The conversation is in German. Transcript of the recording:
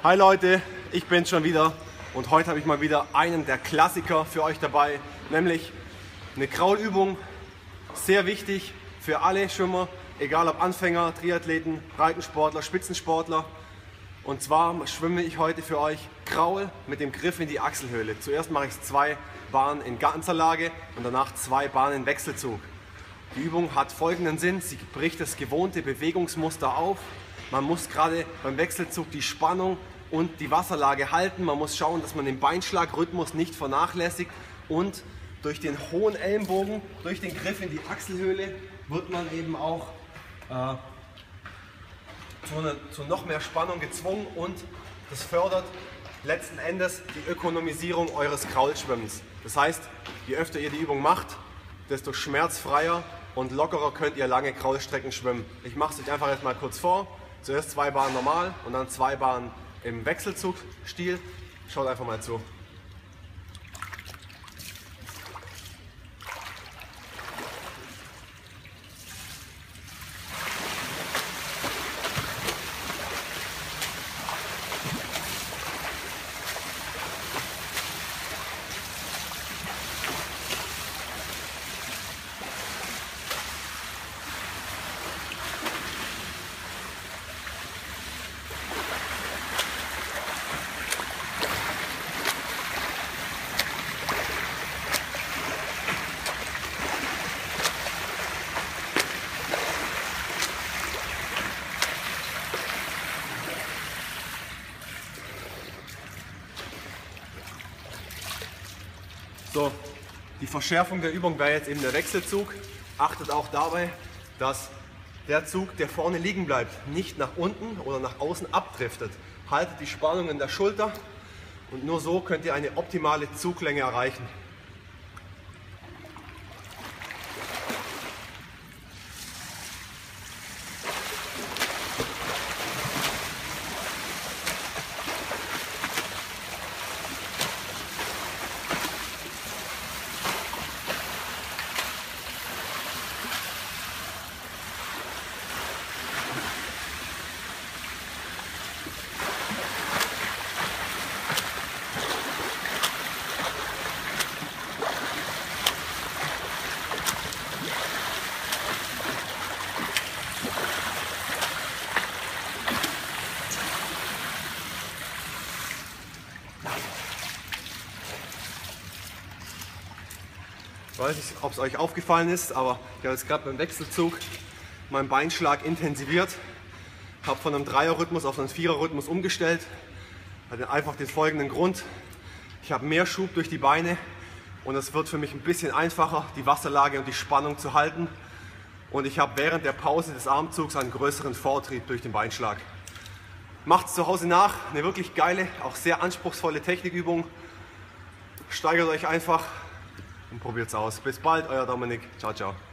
Hi Leute, ich bin's schon wieder und heute habe ich mal wieder einen der Klassiker für euch dabei, nämlich eine Kraulübung, sehr wichtig für alle Schwimmer, egal ob Anfänger, Triathleten, Breitensportler, Spitzensportler. Und zwar schwimme ich heute für euch Kraul mit dem Griff in die Achselhöhle. Zuerst mache ich 2 Bahnen in ganzer Lage und danach 2 Bahnen in Wechselzug. Die Übung hat folgenden Sinn: Sie bricht das gewohnte Bewegungsmuster auf. Man muss gerade beim Wechselzug die Spannung und die Wasserlage halten. Man muss schauen, dass man den Beinschlagrhythmus nicht vernachlässigt, und durch den hohen Ellenbogen, durch den Griff in die Achselhöhle wird man eben auch zu noch mehr Spannung gezwungen, und das fördert letzten Endes die Ökonomisierung eures Kraulschwimmens. Das heißt, je öfter ihr die Übung macht, desto schmerzfreier und lockerer könnt ihr lange Kraulstrecken schwimmen. Ich mache es euch einfach jetzt mal kurz vor. Zuerst 2 Bahnen normal und dann 2 Bahnen im Wechselzugstil. Schaut einfach mal zu. So, die Verschärfung der Übung wäre jetzt eben der Wechselzug. Achtet auch dabei, dass der Zug, der vorne liegen bleibt, nicht nach unten oder nach außen abdriftet. Haltet die Spannung in der Schulter und nur so könnt ihr eine optimale Zuglänge erreichen. Ich weiß nicht, ob es euch aufgefallen ist, aber ich habe jetzt gerade beim Wechselzug meinen Beinschlag intensiviert. Habe von einem 3er-Rhythmus auf einen 4er-Rhythmus umgestellt. Hat einfach den folgenden Grund: Ich habe mehr Schub durch die Beine und es wird für mich ein bisschen einfacher, die Wasserlage und die Spannung zu halten. Und ich habe während der Pause des Armzugs einen größeren Vortrieb durch den Beinschlag. Macht es zu Hause nach, eine wirklich geile, auch sehr anspruchsvolle Technikübung. Steigert euch einfach und probiert es aus. Bis bald, euer Dominik. Ciao, ciao.